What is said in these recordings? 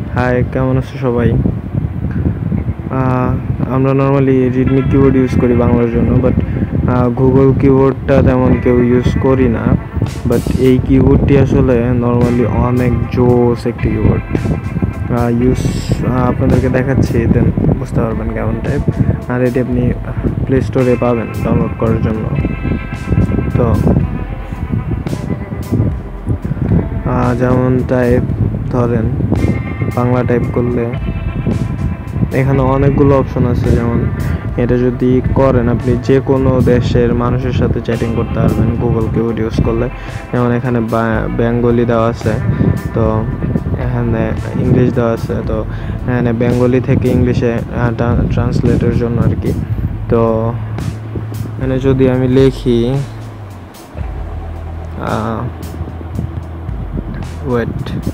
High, কেমন আছো সবাই? আমরা নর্মালি রিডমি কিবোর্ড ইউজ করি বাংলার জন্য, বাট গুগল কিবোর্ডটা তেমন কেউ ইউজ করি না। বাট এই কিবোর্ডটি আসলে নর্মালি অনেক জোস একটি কিবোর্ড। আপনাদেরকে দেখাচ্ছি, দেন বুঝতে পারবেন কেমন টাইপ। আর এটি আপনি প্লে স্টোরে পাবেন ডাউনলোড করার জন্য। তো যেমন টাইপ ধরেন বাংলা টাইপ করলে এখানে অনেকগুলো অপশন আছে। যেমন এটা যদি করেন, আপনি যে কোনো দেশের মানুষের সাথে চ্যাটিং করতে পারবেন গুগল কিবোর্ড ইউজ করলে। যেমন এখানে বেঙ্গলি দেওয়া আছে, তো এখানে ইংলিশ দেওয়া আছে, তো এখানে বেঙ্গলি থেকে ইংলিশে ট্রান্সলেটের জন্য আর কি। তো এখানে যদি আমি লিখি ওয়েট,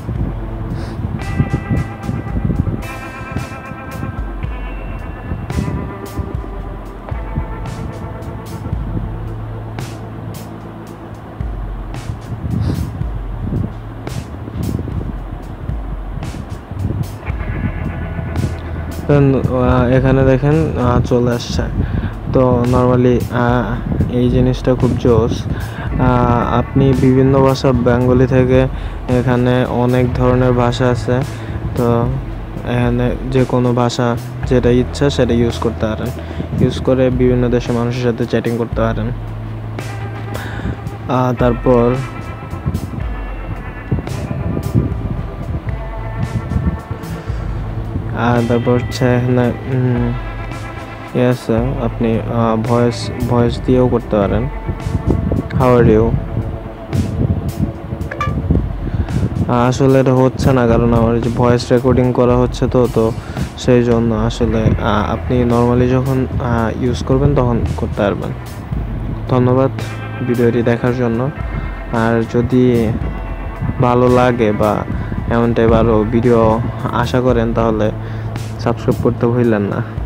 এখানে দেখেন চলে আসছে। তো নর্মালি এই জিনিসটা খুব জোস। আপনি বিভিন্ন ভাষা, বেঙ্গলি থেকে এখানে অনেক ধরনের ভাষা আছে। তো এখানে যে কোনো ভাষা যেটা ইচ্ছা সেটা ইউজ করতে পারেন, ইউজ করে বিভিন্ন দেশের মানুষের সাথে চ্যাটিং করতে পারেন। তারপর হচ্ছে এখানে আছে, আপনি ভয়েস দিয়েও করতে পারেন। How are you? আসলে এটা হচ্ছে না, কারণ আমার যে ভয়েস রেকর্ডিং করা হচ্ছে, তো সেই জন্য আসলে আপনি নর্মালি যখন ইউজ করবেন তখন করতে পারবেন। ধন্যবাদ ভিডিওটি দেখার জন্য। আর যদি ভালো লাগে বা এমনটাই ভালো ভিডিও আশা করেন, তাহলে সাবস্ক্রাইব করতে ভুলবেন না।